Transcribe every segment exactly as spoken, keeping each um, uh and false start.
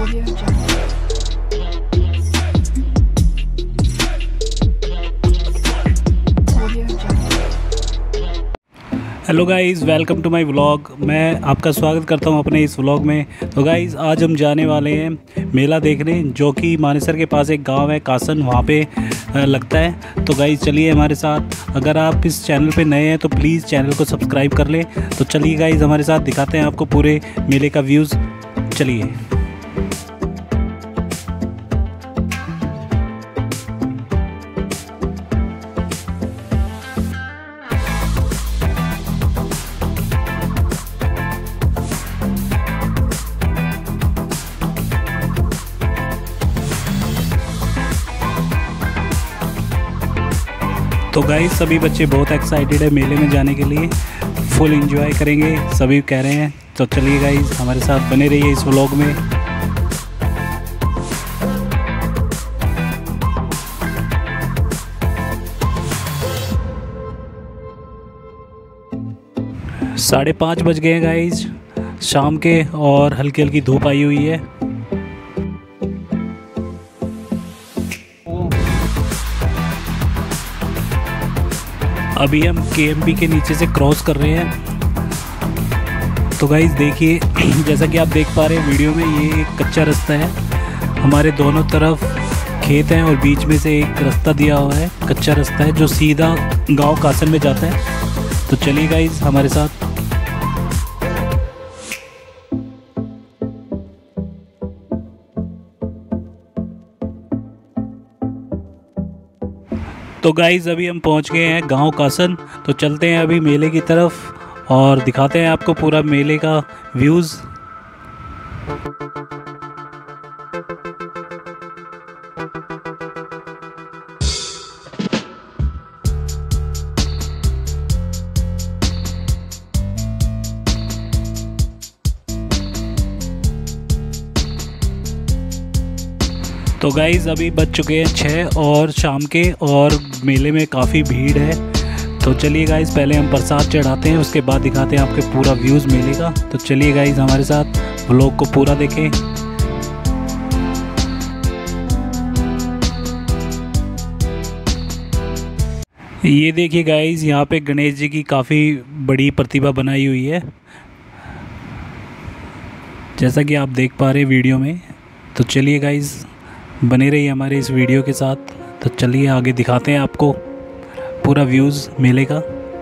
Audio Jungle. Audio Jungle. Hello guys, welcome to my vlog. मैं आपका स्वागत करता हूं अपने इस व्लॉग में। तो गाइज़, आज हम जाने वाले हैं मेला देखने, जो कि मानेसर के पास एक गांव है कासन, वहां पे लगता है। तो गाइज़ चलिए हमारे साथ। अगर आप इस चैनल पे नए हैं तो प्लीज़ चैनल को सब्सक्राइब कर लें। तो चलिए गाइज़, हमारे साथ दिखाते हैं आपको पूरे मेले का व्यूज़। चलिए। तो गाइस, सभी बच्चे बहुत एक्साइटेड है मेले में जाने के लिए, फुल एंजॉय करेंगे सभी कह रहे हैं। तो चलिए गाइस, हमारे साथ बने रहिए इस व्लॉग में। साढ़े पाँच बज गए हैं गाइस शाम के, और हल्की हल्की धूप आई हुई है। अभी हम के एम पी के नीचे से क्रॉस कर रहे हैं। तो गाइस देखिए, जैसा कि आप देख पा रहे हैं वीडियो में, ये एक कच्चा रास्ता है। हमारे दोनों तरफ खेत हैं और बीच में से एक रास्ता दिया हुआ है, कच्चा रास्ता है जो सीधा गांव कासन में जाता है। तो चलिए गाइस हमारे साथ। तो गाइज़, अभी हम पहुंच गए हैं गांव कासन। तो चलते हैं अभी मेले की तरफ और दिखाते हैं आपको पूरा मेले का व्यूज़। तो गाइज़, अभी बज चुके हैं छः और शाम के, और मेले में काफ़ी भीड़ है। तो चलिए गाइज़, पहले हम प्रसाद चढ़ाते हैं, उसके बाद दिखाते हैं आपके पूरा व्यूज़ मेले का। तो चलिए गाइज़, हमारे साथ व्लॉग को पूरा देखें। ये देखिए गाइज़, यहाँ पे गणेश जी की काफ़ी बड़ी प्रतिभा बनाई हुई है, जैसा कि आप देख पा रहे हैं वीडियो में। तो चलिए गाइज़, बने रहिए हमारे इस वीडियो के साथ। तो चलिए आगे दिखाते हैं आपको पूरा व्यूज़ मेले का।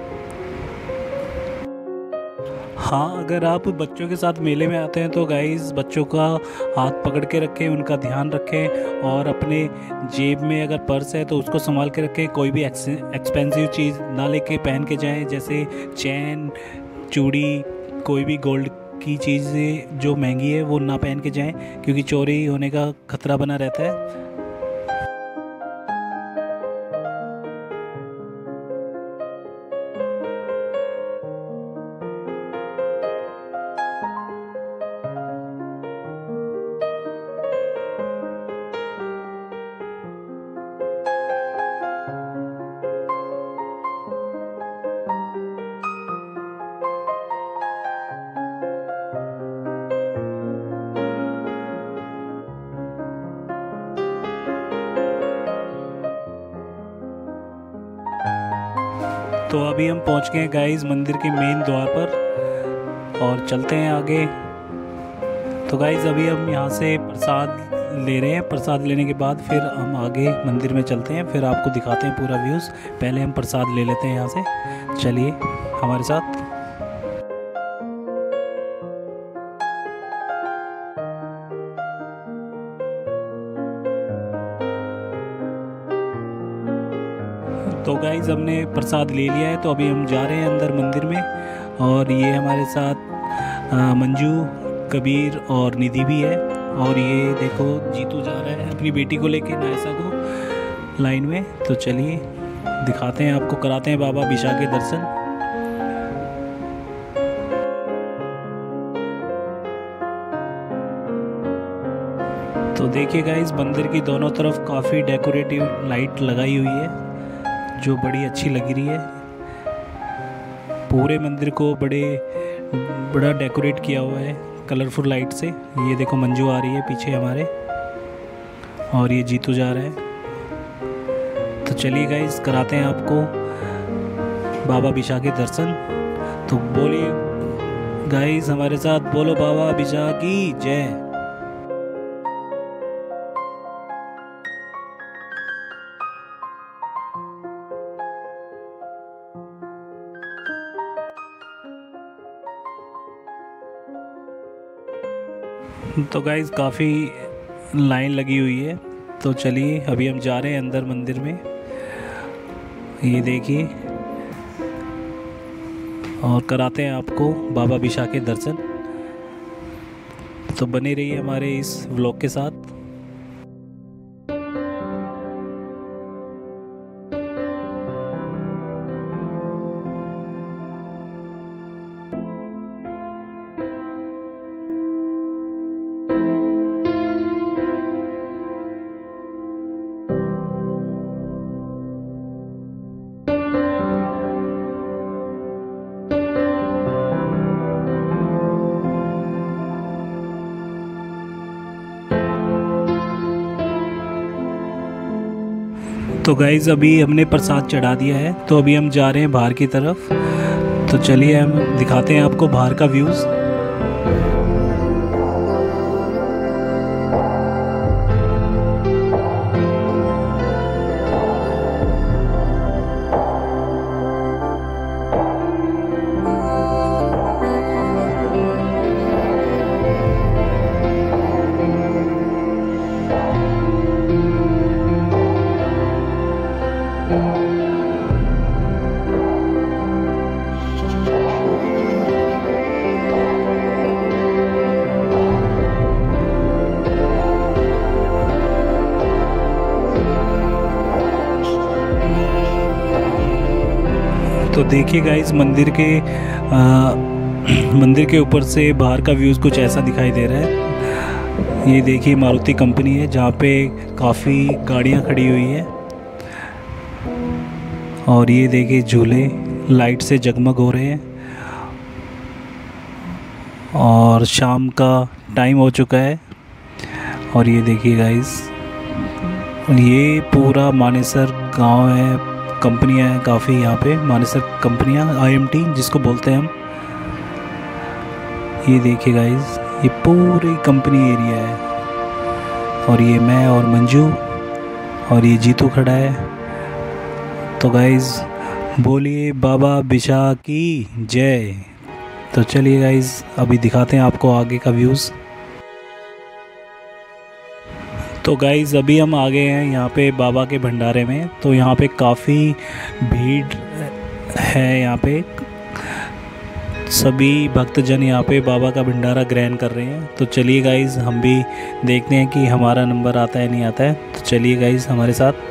हाँ, अगर आप बच्चों के साथ मेले में आते हैं तो गाइस, बच्चों का हाथ पकड़ के रखें, उनका ध्यान रखें, और अपने जेब में अगर पर्स है तो उसको संभाल के रखें। कोई भी एक्सपेंसिव चीज़ ना लेके पहन के जाएं, जैसे चैन, चूड़ी, कोई भी गोल्ड की चीज़ें जो महंगी है वो ना पहन के जाएं, क्योंकि चोरी होने का खतरा बना रहता है। तो अभी हम पहुंच गए हैं गाइस मंदिर के मेन द्वार पर, और चलते हैं आगे। तो गाइस, अभी हम यहां से प्रसाद ले रहे हैं। प्रसाद लेने के बाद फिर हम आगे मंदिर में चलते हैं, फिर आपको दिखाते हैं पूरा व्यूज़। पहले हम प्रसाद ले लेते हैं यहां से। चलिए हमारे साथ। तो गाइज़, हमने प्रसाद ले लिया है, तो अभी हम जा रहे हैं अंदर मंदिर में। और ये हमारे साथ आ, मंजू, कबीर और निधि भी है। और ये देखो, जीतू जा रहा है अपनी बेटी को लेके नायसा को लाइन में। तो चलिए दिखाते हैं आपको, कराते हैं बाबा बिशा के दर्शन। तो देखिए गाइस, मंदिर की दोनों तरफ काफ़ी डेकोरेटिव लाइट लगाई हुई है, जो बड़ी अच्छी लग रही है। पूरे मंदिर को बड़े बड़ा डेकोरेट किया हुआ है कलरफुल लाइट से। ये देखो मंजू आ रही है पीछे हमारे, और ये जीतू जा रहा है। तो चलिए गाइस कराते हैं आपको बाबा बिशा के दर्शन। तो बोलिए गाइस हमारे साथ, बोलो बाबा बिशा की जय। तो गाइस काफ़ी लाइन लगी हुई है, तो चलिए अभी हम जा रहे हैं अंदर मंदिर में। ये देखिए, और कराते हैं आपको बाबा बिशा के दर्शन। तो बने रहिए हमारे इस व्लॉग के साथ। तो गाइज़ अभी हमने प्रसाद चढ़ा दिया है, तो अभी हम जा रहे हैं बाहर की तरफ। तो चलिए हम दिखाते हैं आपको बाहर का व्यूज़। तो देखिए गाइस मंदिर के आ, मंदिर के ऊपर से बाहर का व्यूज़ कुछ ऐसा दिखाई दे रहा है। ये देखिए मारुति कंपनी है जहाँ पे काफ़ी गाड़ियाँ खड़ी हुई है, और ये देखिए झूले लाइट से जगमग हो रहे हैं। और शाम का टाइम हो चुका है, और ये देखिए गाइस ये पूरा मानेसर गांव है, कंपनियां हैं काफ़ी यहाँ पे, मानेसर कंपनियां, आईएमटी जिसको बोलते हैं हम। ये देखिए गाइस ये पूरी कंपनी एरिया है, और ये मैं और मंजू और ये जीतू खड़ा है। तो गाइस बोलिए बाबा बिशा की जय। तो चलिए गाइस अभी दिखाते हैं आपको आगे का व्यूज़। तो गाइज़ अभी हम आ गए हैं यहाँ पे बाबा के भंडारे में। तो यहाँ पे काफ़ी भीड़ है, यहाँ पे सभी भक्तजन यहाँ पे बाबा का भंडारा ग्रहण कर रहे हैं। तो चलिए गाइज़ हम भी देखते हैं कि हमारा नंबर आता है नहीं आता है। तो चलिए गाइज़ हमारे साथ।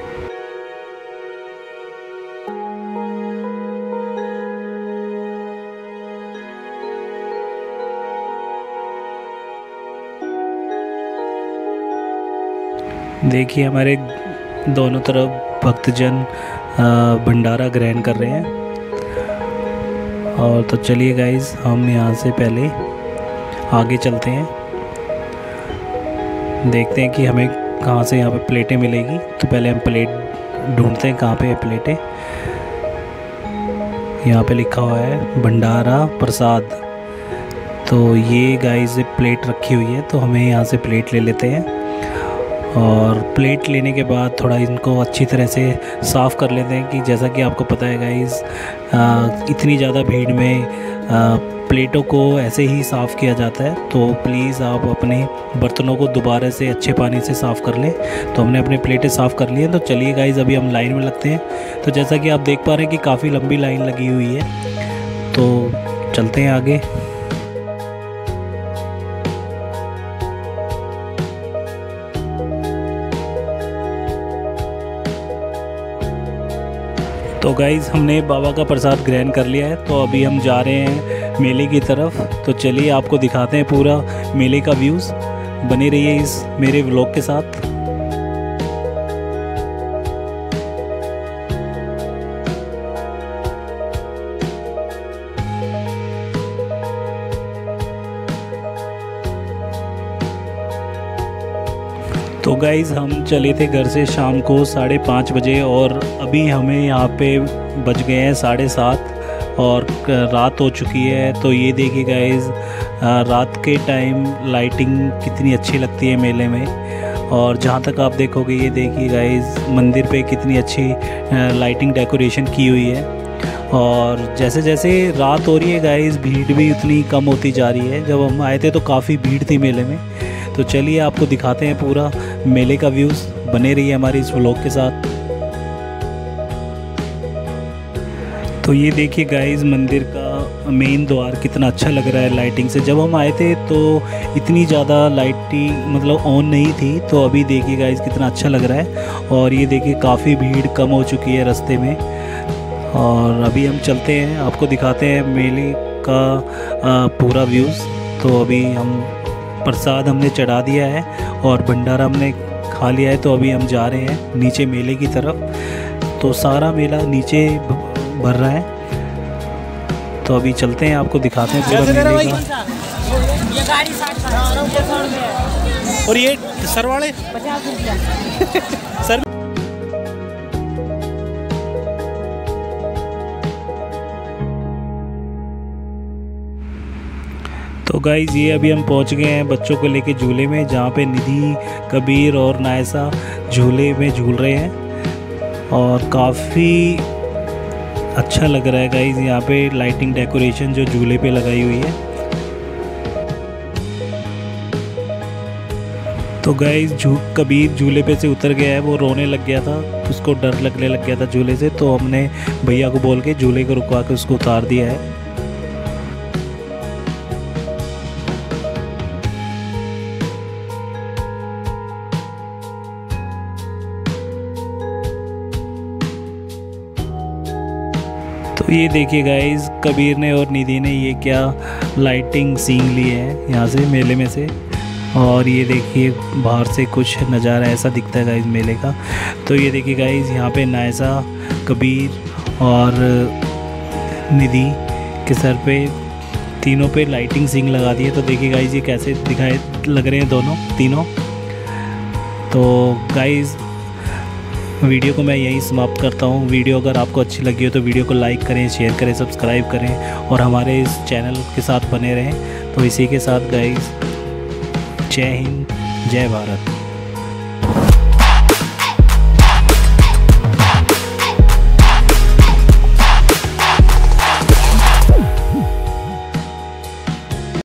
देखिए हमारे दोनों तरफ भक्तजन भंडारा ग्रहण कर रहे हैं। और तो चलिए गाइज़ हम यहाँ से पहले आगे चलते हैं, देखते हैं कि हमें कहाँ से यहाँ पे प्लेटें मिलेगी। तो पहले हम प्लेट ढूंढते हैं कहाँ पे है प्लेटें। यहाँ पे लिखा हुआ है भंडारा प्रसाद। तो ये गाइज़ प्लेट रखी हुई है, तो हमें यहाँ से प्लेट ले लेते हैं। और प्लेट लेने के बाद थोड़ा इनको अच्छी तरह से साफ़ कर लेते हैं, कि जैसा कि आपको पता है गाइस इतनी ज़्यादा भीड़ में आ, प्लेटों को ऐसे ही साफ़ किया जाता है। तो प्लीज़ आप अपने बर्तनों को दोबारा से अच्छे पानी से साफ़ कर लें। तो हमने अपने प्लेटें साफ़ कर ली हैं। तो चलिए गाइस अभी हम लाइन में लगते हैं। तो जैसा कि आप देख पा रहे हैं कि काफ़ी लंबी लाइन लगी हुई है, तो चलते हैं आगे। तो गाइज़ हमने बाबा का प्रसाद ग्रहण कर लिया है, तो अभी हम जा रहे हैं मेले की तरफ। तो चलिए आपको दिखाते हैं पूरा मेले का व्यूज़। बने रहिए इस मेरे व्लॉग के साथ। तो गाइज़ हम चले थे घर से शाम को साढ़े पाँच बजे और अभी हमें यहाँ पे बज गए हैं साढ़े सात और रात हो चुकी है। तो ये देखिए गाइज़ रात के टाइम लाइटिंग कितनी अच्छी लगती है मेले में। और जहाँ तक आप देखोगे ये देखिए गाइज़ मंदिर पे कितनी अच्छी लाइटिंग डेकोरेशन की हुई है। और जैसे जैसे रात हो रही है गाइज़ भीड़ भी उतनी कम होती जा रही है। जब हम आए थे तो काफ़ी भीड़ थी मेले में। तो चलिए आपको दिखाते हैं पूरा मेले का व्यूज़। बने रहिए हमारे इस व्लॉग के साथ। तो ये देखिए गाइज़ मंदिर का मेन द्वार कितना अच्छा लग रहा है लाइटिंग से। जब हम आए थे तो इतनी ज़्यादा लाइटिंग मतलब ऑन नहीं थी, तो अभी देखिए गाइज़ कितना अच्छा लग रहा है। और ये देखिए काफ़ी भीड़ कम हो चुकी है रास्ते में। और अभी हम चलते हैं, आपको दिखाते हैं मेले का आ, पूरा व्यूज़। तो अभी हम प्रसाद हमने चढ़ा दिया है और भंडारा हमने खा लिया है। तो अभी हम जा रहे हैं नीचे मेले की तरफ। तो सारा मेला नीचे भर रहा है। तो अभी चलते हैं, आपको दिखाते हैं पूरा मेले का। ये गाड़ी साठ है और ये सरवाड़े पचास रुपया सर। तो गाइज़ ये अभी हम पहुंच गए हैं बच्चों को लेके झूले में, जहाँ पे निधि, कबीर और नायसा झूले में झूल रहे हैं। और काफ़ी अच्छा लग रहा है गाइज़ यहाँ पे लाइटिंग डेकोरेशन जो झूले पे लगाई हुई है। तो गाइज़ झू कबीर झूले पे से उतर गया है, वो रोने लग गया था, उसको डर लगने लग गया था झूले से। तो हमने भैया को बोल के झूले को रुकवा के उसको उतार दिया है। तो ये देखिए गाइज़ कबीर ने और निधि ने ये क्या लाइटिंग सीन ली है यहाँ से मेले में से। और ये देखिए बाहर से कुछ नज़ारा ऐसा दिखता है गाइज़ मेले का। तो ये देखिए गाइज़ यहाँ पे नायसा, कबीर और निधि के सर पे तीनों पे लाइटिंग सीन लगा दी है। तो देखिए गाइज़ ये कैसे दिखाए लग रहे हैं दोनों तीनों। तो गाइज़ वीडियो को मैं यहीं समाप्त करता हूँ। वीडियो अगर आपको अच्छी लगी हो तो वीडियो को लाइक करें, शेयर करें, सब्सक्राइब करें और हमारे इस चैनल के साथ बने रहें। तो इसी के साथ गाइस जय हिंद, जय भारत।